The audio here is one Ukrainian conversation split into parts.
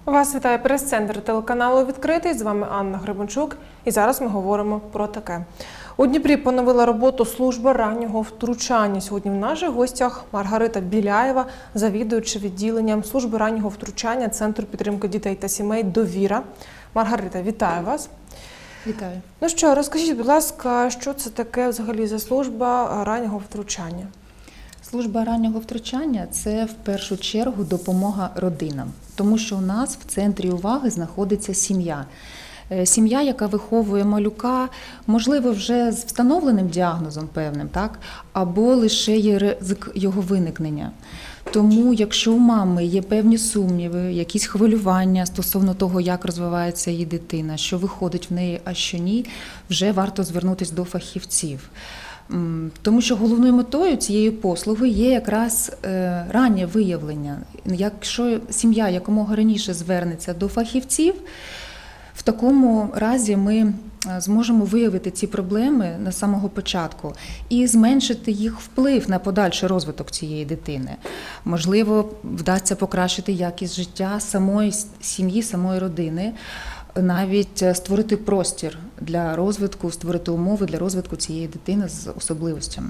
Вас вітає прес-центр телеканалу «Відкритий». З вами Анна Гребенчук. І зараз ми говоримо про таке. У Дніпрі поновила роботу служба раннього втручання. Сьогодні в наших гостях Маргарита Біляєва, завідуюча відділенням служби раннього втручання Центру підтримки дітей та сімей «Довіра». Маргарита, вітаю вас. Вітаю. Ну що, розкажіть, будь ласка, що це таке взагалі за служба раннього втручання? Служба раннього втручання – це в першу чергу допомога родинам, тому що у нас в центрі уваги знаходиться сім'я. Сім'я, яка виховує малюка, можливо, вже з встановленим діагнозом певним, так? Або лише є ризик його виникнення. Тому, якщо у мами є певні сумніви, якісь хвилювання стосовно того, як розвивається її дитина, що виходить в неї, а що ні, вже варто звернутися до фахівців. Тому що головною метою цієї послуги є якраз раннє виявлення. Якщо сім'я якомога раніше звернеться до фахівців, в такому разі ми зможемо виявити ці проблеми на самого початку і зменшити їх вплив на подальший розвиток цієї дитини. Можливо, вдасться покращити якість життя самої сім'ї, самої родини, навіть створити простір для розвитку, створити умови для розвитку цієї дитини з особливостями.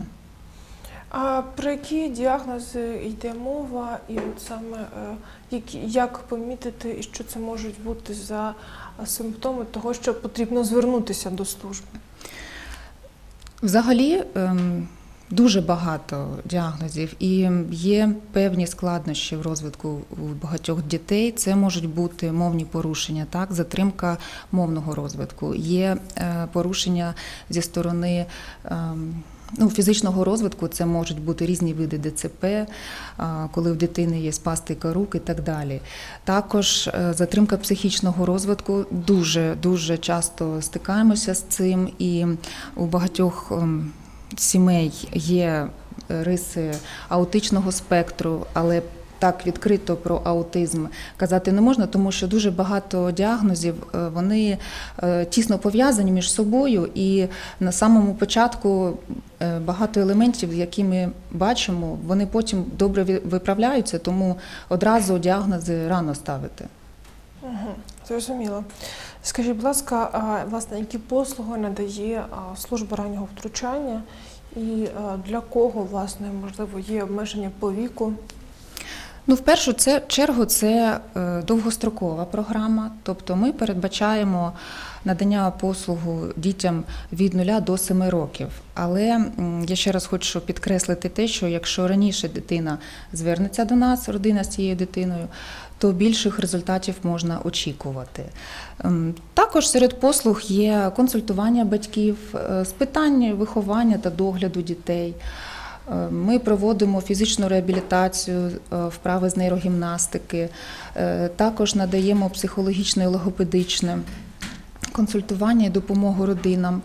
А про які діагнози йде мова, і от саме як помітити, і що це можуть бути за симптоми того, що потрібно звернутися до служби? Взагалі дуже багато діагнозів і є певні складнощі в розвитку у багатьох дітей. Це можуть бути мовні порушення, так, затримка мовного розвитку, є порушення зі сторони фізичного розвитку, це можуть бути різні види ДЦП, коли в дитини є спастика рук і так далі. Також затримка психічного розвитку, дуже часто стикаємося з цим, і у багатьох сімей є риси аутичного спектру, але так відкрито про аутизм казати не можна, тому що дуже багато діагнозів, вони тісно пов'язані між собою, і на самому початку багато елементів, які ми бачимо, вони потім добре виправляються, тому одразу діагнози рано ставити. Зрозуміло. Скажіть, будь ласка, власне, які послуги надає служба раннього втручання і для кого, власне, можливо, є обмеження по віку? В першу чергу це довгострокова програма, тобто ми передбачаємо надання послугу дітям від 0 до 7 років. Але я ще раз хочу підкреслити те, що якщо раніше дитина звернеться до нас, родина з цією дитиною, то більших результатів можна очікувати. Також серед послуг є консультування батьків з питань виховання та догляду дітей. Ми проводимо фізичну реабілітацію, вправи з нейрогімнастики, також надаємо психологічне і логопедичне консультування і допомогу родинам.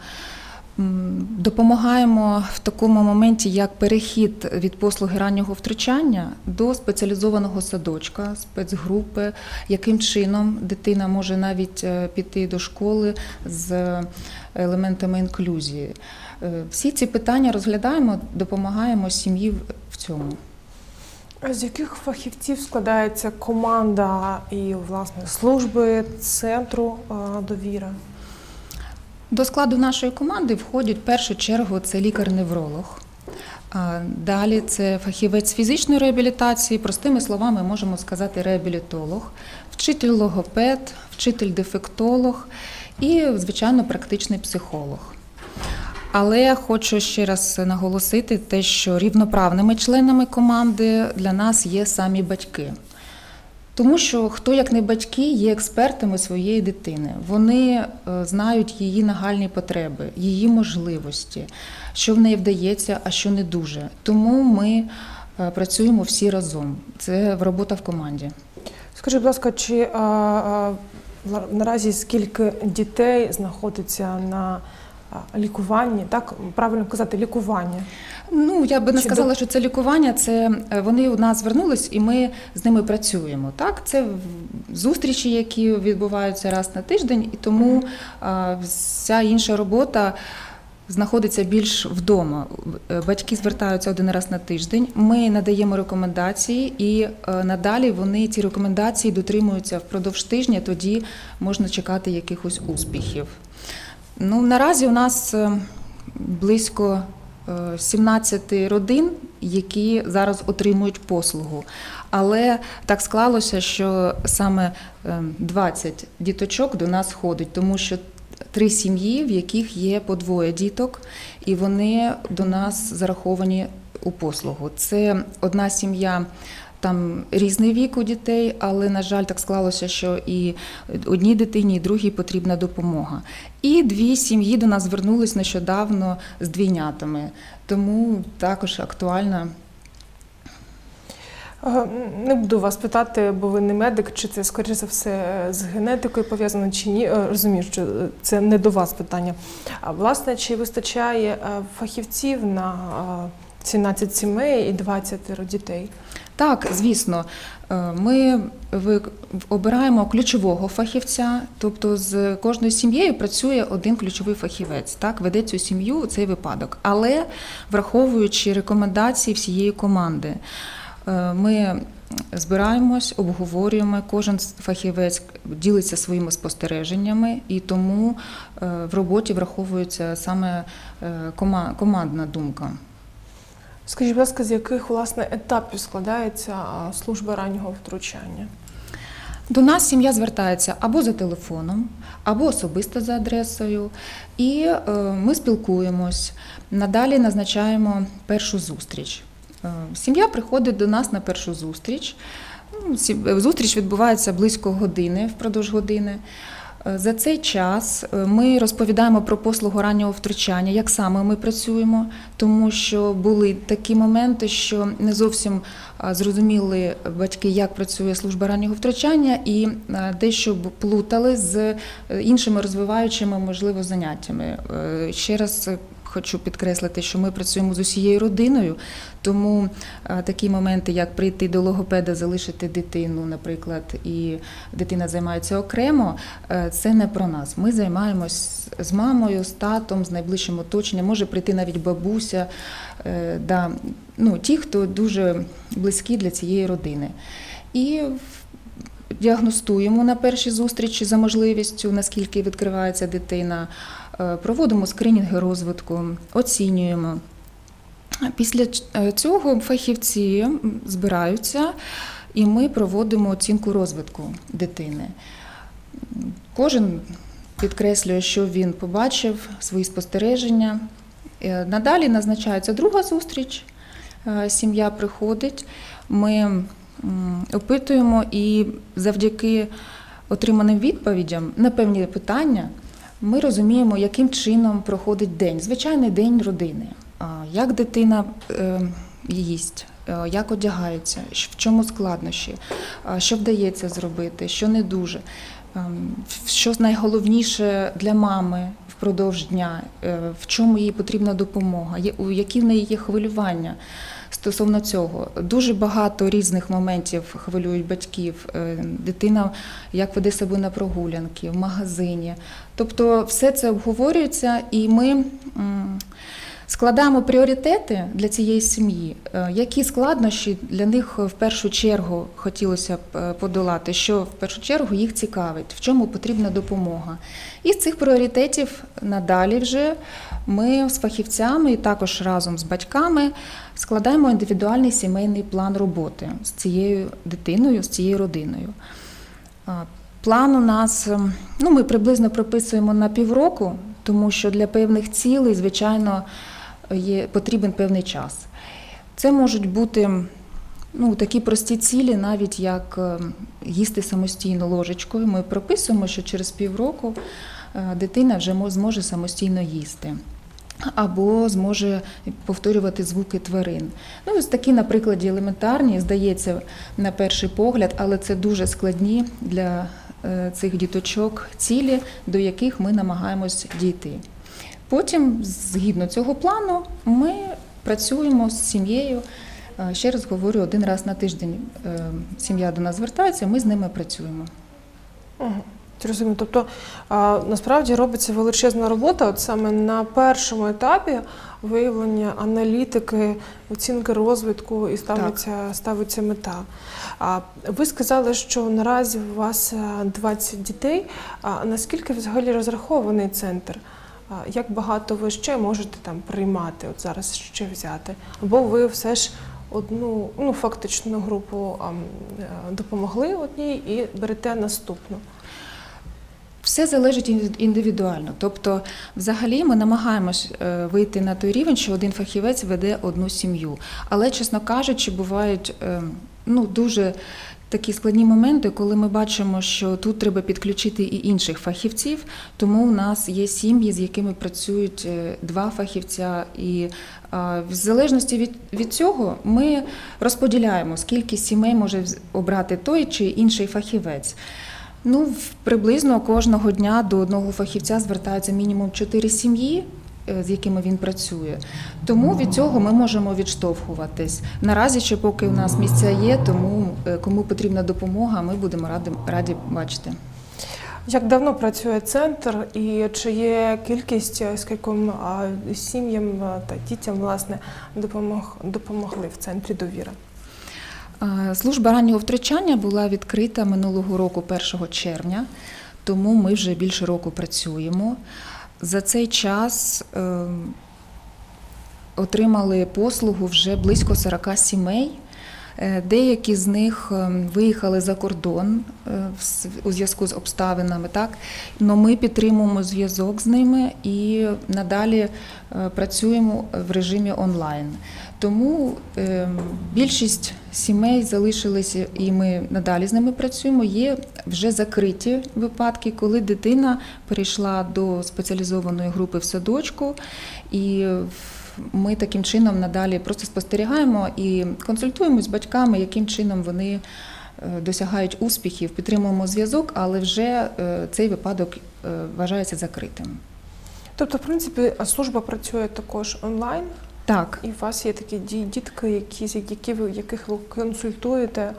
Допомагаємо в такому моменті, як перехід від послуги раннього втручання до спеціалізованого садочка, спецгрупи, яким чином дитина може навіть піти до школи з елементами інклюзії. Всі ці питання розглядаємо, допомагаємо сім'ї в цьому. З яких фахівців складається команда і, власне, служби Центру «Довіра»? До складу нашої команди входять в першу чергу це лікар-невролог. Далі це фахівець фізичної реабілітації, простими словами можемо сказати реабілітолог, вчитель-логопед, вчитель-дефектолог і, звичайно, практичний психолог. Але хочу ще раз наголосити те, що рівноправними членами команди для нас є самі батьки. Тому що хто, як не батьки, є експертами своєї дитини. Вони знають її нагальні потреби, її можливості, що в неї вдається, а що не дуже. Тому ми працюємо всі разом. Це робота в команді. Скажіть, будь ласка, чи наразі скільки дітей знаходиться на лікуванні, так? Правильно казати, лікування? Я би не сказала, що це лікування, це вони у нас звернулись і ми з ними працюємо. Так? Це зустрічі, які відбуваються раз на тиждень, і тому вся інша робота знаходиться більш вдома. Батьки звертаються один раз на тиждень. Ми надаємо рекомендації, і надалі вони ці рекомендації дотримуються впродовж тижня. Тоді можна чекати якихось успіхів. Ну, наразі у нас близько 17 родин, які зараз отримують послугу. Але так склалося, що саме 20 діточок до нас ходить, тому що 3 сім'ї, в яких є по 2 діток, і вони до нас зараховані у послугу. Це одна сім'я, там різний вік у дітей, але, на жаль, так склалося, що і одній дитині, і другій потрібна допомога. І 2 сім'ї до нас звернулись нещодавно з двійнятами, тому також актуальна. Не буду вас питати, бо ви не медик, чи це, скоріше за все, з генетикою пов'язано, чи ні. Розумію, що це не до вас питання. А, власне, чи вистачає фахівців на 17 сімей і 20 дітей? Так, звісно. Ми обираємо ключового фахівця, тобто з кожною сім'єю працює один ключовий фахівець, так, веде цю сім'ю у цей випадок. Але враховуючи рекомендації всієї команди, ми збираємось, обговорюємо, кожен фахівець ділиться своїми спостереженнями, і тому в роботі враховується саме командна думка. Скажіть, будь ласка, з яких, власне, етапів складається служба раннього втручання? До нас сім'я звертається або за телефоном, або особисто за адресою, і ми спілкуємось. Надалі назначаємо першу зустріч. Сім'я приходить до нас на першу зустріч. Зустріч відбувається близько години, впродовж години. За цей час ми розповідаємо про послугу раннього втручання, як саме ми працюємо, тому що були такі моменти, що не зовсім зрозуміли батьки, як працює служба раннього втручання, і дещо плутали з іншими розвиваючими, можливо, заняттями. Ще раз хочу підкреслити, що ми працюємо з усією родиною, тому такі моменти, як прийти до логопеда, залишити дитину, наприклад, і дитина займається окремо, це не про нас. Ми займаємось з мамою, з татом, з найближчим оточенням, може прийти навіть бабуся, ті, хто дуже близькі для цієї родини. І діагностуємо на першій зустрічі за можливістю, наскільки відкривається дитина, проводимо скринінги розвитку, оцінюємо. Після цього фахівці збираються, і ми проводимо оцінку розвитку дитини. Кожен підкреслює, що він побачив, свої спостереження. Надалі назначається друга зустріч, сім'я приходить, ми опитуємо, і завдяки отриманим відповідям на певні питання ми розуміємо, яким чином проходить день, звичайний день родини, як дитина їсть, як одягається, в чому складнощі, що вдається зробити, що не дуже, що найголовніше для мами впродовж дня, в чому їй потрібна допомога, які в неї є хвилювання. Стосовно цього, дуже багато різних моментів хвилюють батьків. Дитина як веде себе на прогулянки, в магазині. Тобто все це обговорюється, і ми складаємо пріоритети для цієї сім'ї, які складнощі для них в першу чергу хотілося б подолати, що в першу чергу їх цікавить, в чому потрібна допомога. І з цих пріоритетів надалі вже ми з фахівцями і також разом з батьками складаємо індивідуальний сімейний план роботи з цією дитиною, з цією родиною. План у нас, ми приблизно прописуємо на півроку, тому що для певних цілей, звичайно, потрібен певний час. Це можуть бути такі прості цілі, навіть як їсти самостійно ложечкою. Ми прописуємо, що через півроку дитина вже зможе самостійно їсти або зможе повторювати звуки тварин. Ось такі, на прикладі, елементарні, здається, на перший погляд, але це дуже складні для цих діточок цілі, до яких ми намагаємось дійти. Потім, згідно цього плану, ми працюємо з сім'єю. Ще раз говорю, один раз на тиждень сім'я до нас звертається, ми з ними працюємо. Зрозуміло. Тобто, насправді робиться величезна робота, от саме на першому етапі виявлення, аналітики, оцінки розвитку і ставиться мета. Ви сказали, що наразі у вас 20 дітей. Наскільки взагалі розрахований центр? Як багато ви ще можете там приймати, от зараз ще взяти? Або ви все ж одну, фактично групу допомогли одній і берете наступну? Все залежить індивідуально. Тобто, взагалі, ми намагаємось вийти на той рівень, що один фахівець веде одну сім'ю. Але, чесно кажучи, бувають дуже такі складні моменти, коли ми бачимо, що тут треба підключити і інших фахівців, тому у нас є сім'ї, з якими працюють 2 фахівця, і в залежності від цього ми розподіляємо, скільки сімей може обрати той чи інший фахівець. Приблизно кожного дня до одного фахівця звертаються мінімум 4 сім'ї, з якими він працює. Тому від цього ми можемо відштовхуватись. Наразі, ще поки у нас місця є, тому кому потрібна допомога, ми будемо раді бачити. Як давно працює центр і чи є кількість, скільком сім'ям та дітям, власне, допомогли в центрі «Довіра»? Служба раннього втручання була відкрита минулого року 1 червня, тому ми вже більше року працюємо. За цей час отримали послугу вже близько 40 сімей. Деякі з них виїхали за кордон у зв'язку з обставинами, так? Но ми підтримуємо зв'язок з ними і надалі працюємо в режимі онлайн. Тому більшість сімей залишилися, і ми надалі з ними працюємо. Є вже закриті випадки, коли дитина перейшла до спеціалізованої групи в садочку, і ми таким чином надалі просто спостерігаємо і консультуємо з батьками, яким чином вони досягають успіхів, підтримуємо зв'язок, але вже цей випадок вважається закритим. Тобто, в принципі, служба працює також онлайн? Так. І у вас є такі дітки, яких ви консультуєте,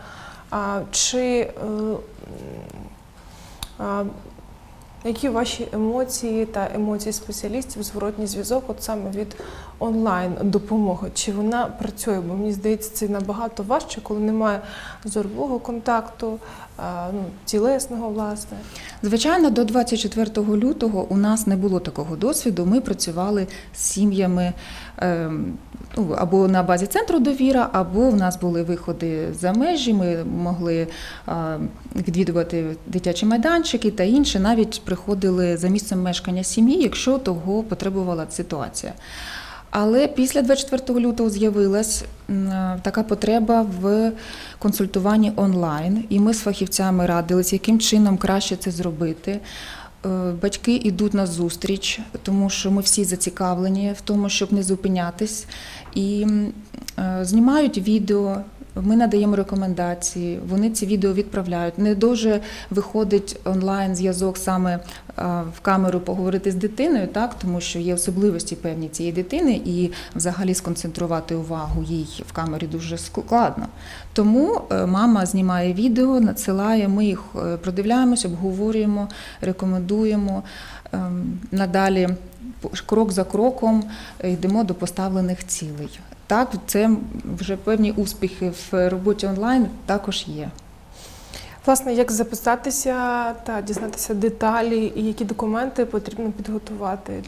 які ваші емоції та емоції спеціалістів, зворотній зв'язок от саме від онлайн-допомоги? Чи вона працює? Бо мені здається, це набагато важче, коли немає зорового контакту, тілесного, власне. Звичайно, до 24 лютого у нас не було такого досвіду. Ми працювали з сім'ями або на базі центру «Довіра», або в нас були виходи за межі, ми могли відвідувати дитячі майданчики та інше, навіть приходили за місцем мешкання сім'ї, якщо того потребувала ситуація. Але після 24 лютого з'явилась така потреба в консультуванні онлайн, і ми з фахівцями радились, яким чином краще це зробити. Батьки йдуть на зустріч, тому що ми всі зацікавлені в тому, щоб не зупинятись, і знімають відео. Ми надаємо рекомендації, вони ці відео відправляють. Не дуже виходить онлайн-зв'язок саме в камеру поговорити з дитиною, так, тому що є особливості певні цієї дитини, і взагалі сконцентрувати увагу їй в камері дуже складно. Тому мама знімає відео, надсилає, ми їх продивляємось, обговорюємо, рекомендуємо. Надалі крок за кроком йдемо до поставлених цілей. Так, це вже певні успіхи в роботі онлайн також є. Власне, як записатися та дізнатися деталі і які документи потрібно підготувати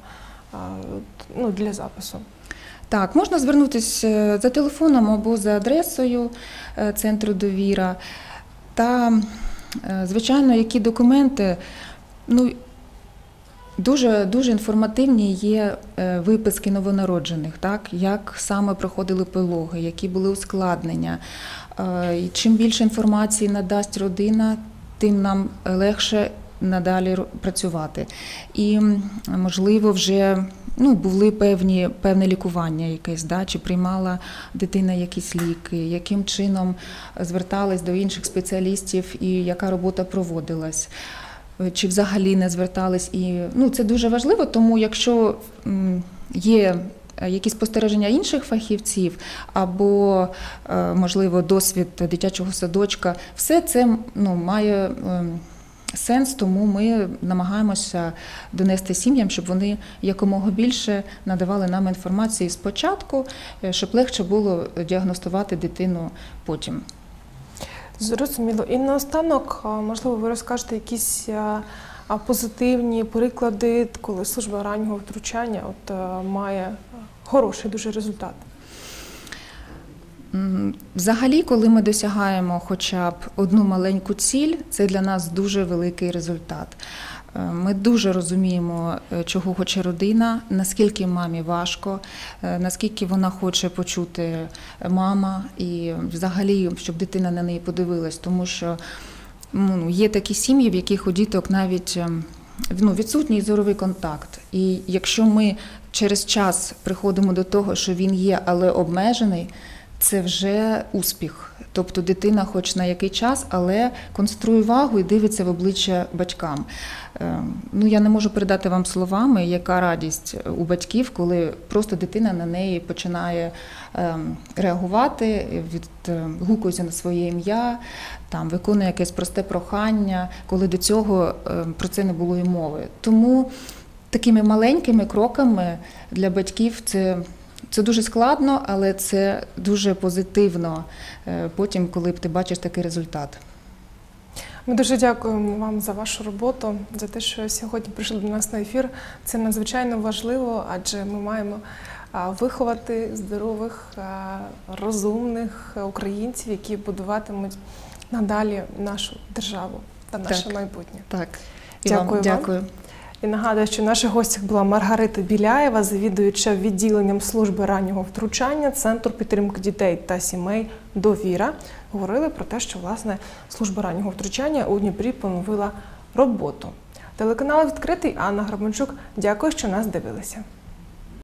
для запису? Так, можна звернутися за телефоном або за адресою центру «Довіра». Та, звичайно, які документи, дуже інформативні є виписки новонароджених, так, як саме проходили пологи, які були ускладнення. І чим більше інформації надасть родина, тим нам легше надалі працювати. І, можливо, вже були певне лікування якесь, чи приймала дитина якісь ліки, яким чином зверталась до інших спеціалістів і яка робота проводилась. Чи взагалі не звертались. І це дуже важливо, тому якщо є якісь спостереження інших фахівців або, можливо, досвід дитячого садочка, все це має сенс, тому ми намагаємося донести сім'ям, щоб вони якомога більше надавали нам інформації спочатку, щоб легше було діагностувати дитину потім. Зрозуміло. І наостанок, можливо, ви розкажете якісь позитивні приклади, коли служба раннього втручання має хороший дуже результат. Взагалі, коли ми досягаємо хоча б одну маленьку ціль, це для нас дуже великий результат. Ми дуже розуміємо, чого хоче родина, наскільки мамі важко, наскільки вона хоче почути мама і взагалі, щоб дитина на неї подивилась, тому що є такі сім'ї, в яких у діток навіть відсутній зоровий контакт. І якщо ми через час приходимо до того, що він є, але обмежений, це вже успіх. Тобто дитина хоч на який час, але концентрує увагу і дивиться в обличчя батькам. Я не можу передати вам словами, яка радість у батьків, коли просто дитина на неї починає реагувати, відгукується на своє ім'я, виконує якесь просте прохання, коли до цього про це не було і мови. Тому такими маленькими кроками для батьків це дуже складно, але це дуже позитивно потім, коли ти бачиш такий результат. Ми дуже дякуємо вам за вашу роботу, за те, що сьогодні прийшли до нас на ефір. Це надзвичайно важливо, адже ми маємо виховати здорових, розумних українців, які будуватимуть надалі нашу державу та наше майбутнє. Так. Дякую вам. І нагадую, що в наших гостях була Маргарита Біляєва, завідуюча відділенням служби раннього втручання Центру підтримки дітей та сімей «Довіра». Говорили про те, що, власне, служба раннього втручання у Дніпрі поновила роботу. Телеканал «Відкритий», Анна Гребенчук. Дякую, що нас дивилися.